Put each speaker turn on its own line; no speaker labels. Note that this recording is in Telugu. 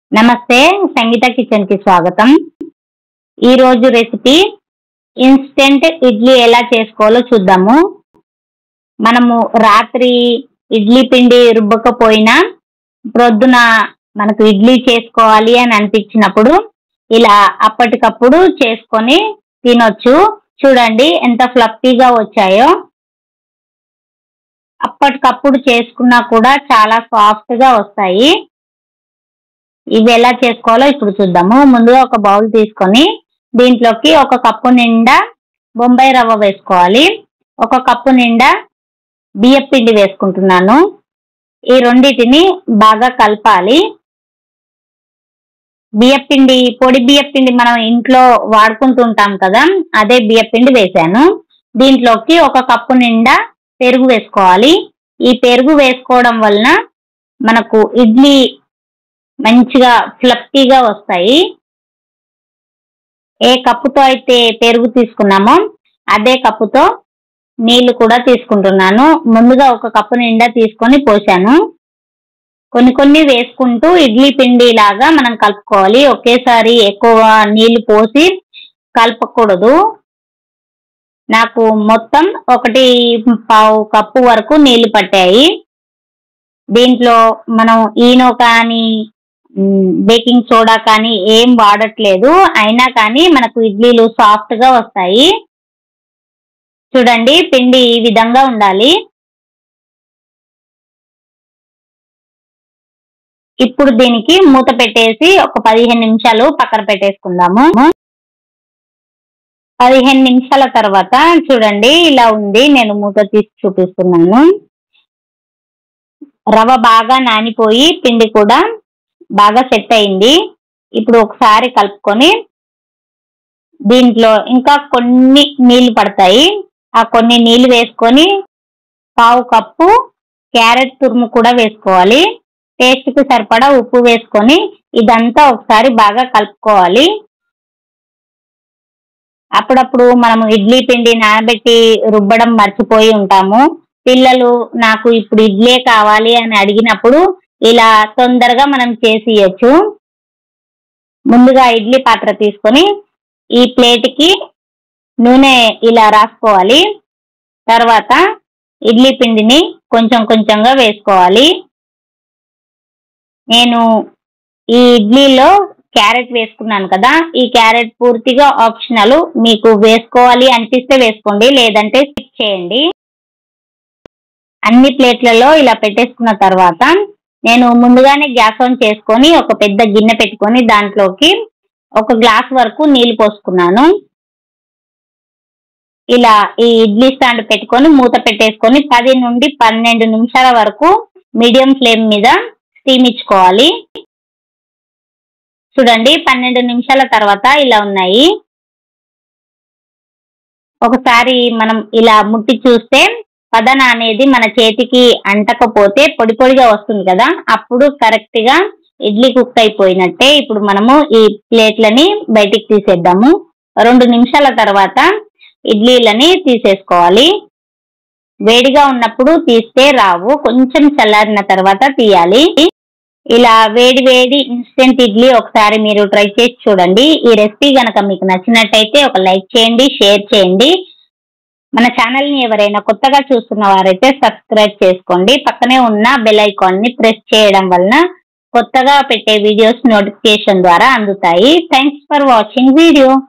నమస్తే, సంగీత కిచెన్ కి స్వాగతం. ఈ రోజు రెసిపీ ఇన్స్టెంట్ ఇడ్లీ ఎలా చేసుకోవాలో చూద్దాము. మనము రాత్రి ఇడ్లీ పిండి రుబ్బకపోయినా ప్రొద్దున మనకు ఇడ్లీ చేసుకోవాలి అని అనిపించినప్పుడు ఇలా అప్పటికప్పుడు చేసుకొని తినొచ్చు. చూడండి ఎంత ఫ్లఫీగా వచ్చాయో. అప్పటికప్పుడు చేసుకున్నా కూడా చాలా సాఫ్ట్ గా వస్తాయి. ఇవి ఎలా చేసుకోవాలో ఇప్పుడు చూద్దాము. ముందుగా ఒక బౌల్ తీసుకొని దీంట్లోకి ఒక కప్పు నిండా బొంబాయి రవ్వ వేసుకోవాలి. ఒక కప్పు నిండా బియ్యం పిండి వేసుకుంటున్నాను. ఈ రెండింటిని బాగా కలపాలి. బియ్యం పిండి, పొడి బియ్యం పిండి మనం ఇంట్లో వాడుకుంటుంటాం కదా, అదే బియ్యం పిండి వేసాను. దీంట్లోకి ఒక కప్పు నిండా పెరుగు వేసుకోవాలి. ఈ పెరుగు వేసుకోవడం వలన మనకు ఇడ్లీ మంచిగా ఫ్లఫీగా వస్తాయి. ఏ కప్పుతో అయితే పెరుగు తీసుకున్నామో అదే కప్పుతో నీళ్లు కూడా తీసుకుంటున్నాను. ముందుగా ఒక కప్పు నిండా తీసుకొని పోసాను. కొన్ని వేసుకుంటూ ఇడ్లీ పిండి లాగా మనం కలుపుకోవాలి. ఒకేసారి ఎక్కువ నీళ్లు పోసి కలపకూడదు. నాకు మొత్తం 1.25 కప్పు వరకు నీళ్లు పట్టాయి. దీంట్లో మనం ఈనో కానీ బేకింగ్ సోడా కానీ ఏం వాడట్లేదు. అయినా కానీ మనకు ఇడ్లీలు సాఫ్ట్ గా వస్తాయి. చూడండి, పిండి ఈ విధంగా ఉండాలి. ఇప్పుడు దీనికి మూత పెట్టేసి ఒక 15 నిమిషాలు పక్కన పెట్టేసుకుందాము. 15 నిమిషాల తర్వాత చూడండి ఇలా ఉంది. నేను మూత తీసి చూపిస్తున్నాను. రవ్వ బాగా నానిపోయి పిండి కూడా బాగా సెట్ అయింది. ఇప్పుడు ఒకసారి కలుపుకొని దీంట్లో ఇంకా కొన్ని నీళ్లు పడతాయి. ఆ కొన్ని నీళ్లు వేసుకొని 1/2 కప్పు క్యారెట్ తురుము కూడా వేసుకోవాలి. టేస్ట్ కి సరిపడా ఉప్పు వేసుకొని ఇదంతా ఒకసారి బాగా కలుపుకోవాలి. అప్పుడప్పుడు మనము ఇడ్లీ పిండి నానబెట్టి రుబ్బడం మర్చిపోయి ఉంటాము. పిల్లలు నాకు ఇప్పుడు ఇడ్లీ కావాలి అని అడిగినప్పుడు ఇలా తొందరగా మనం చేసి ఇవ్వచ్చు. ముందుగా ఇడ్లీ పాత్ర తీసుకొని ఈ ప్లేట్కి నూనె ఇలా రాసుకోవాలి. తర్వాత ఇడ్లీ పిండిని కొంచెంగా వేసుకోవాలి. నేను ఈ ఇడ్లీలో క్యారెట్ వేసుకున్నాను కదా, ఈ క్యారెట్ పూర్తిగా ఆప్షనల్. మీకు వేసుకోవాలి అనిపిస్తే వేసుకోండి, లేదంటే స్కిప్ చేయండి. అన్ని ప్లేట్లలో ఇలా పెట్టేసుకున్న తర్వాత నేను ముందుగానే గ్యాస్ ఆన్ చేసుకొని ఒక పెద్ద గిన్నె పెట్టుకొని దాంట్లోకి 1 గ్లాస్ వరకు నీళ్లు పోసుకున్నాను. ఇలా ఈ ఇడ్లీ స్టాండ్ పెట్టుకొని మూత పెట్టేసుకొని 10 నుండి 12 నిమిషాల వరకు మీడియం ఫ్లేమ్ మీద స్టీమ్ ఇచ్చుకోవాలి. చూడండి, 12 నిమిషాల తర్వాత ఇలా ఉన్నాయి. ఒకసారి మనం ఇలా ముట్టి చూస్తే పదన అనేది మన చేతికి అంటకపోతే పొడి పొడిగా వస్తుంది కదా, అప్పుడు కరెక్ట్ గా ఇడ్లీ కుక్ అయిపోయినట్టే. ఇప్పుడు మనము ఈ ప్లేట్లని బయటికి తీసేద్దాము. 2 నిమిషాల తర్వాత ఇడ్లీలని తీసేసుకోవాలి. వేడిగా ఉన్నప్పుడు తీస్తే రావు, కొంచెం చల్లారిన తర్వాత తీయాలి. ఇలా వేడి ఇన్స్టెంట్ ఇడ్లీ ఒకసారి మీరు ట్రై చేసి చూడండి. ఈ రెసిపీ కనుక మీకు నచ్చినట్టయితే ఒక లైక్ చేయండి, షేర్ చేయండి. మన ఛానల్ ని ఎవరైనా కొత్తగా చూస్తున్న వారైతే సబ్స్క్రైబ్ చేసుకోండి. పక్కనే ఉన్న బెల్ ఐకాన్ ని ప్రెస్ చేయడం వలన కొత్తగా పెట్టే వీడియోస్ నోటిఫికేషన్ ద్వారా అందుతాయి. Thanks for watching video.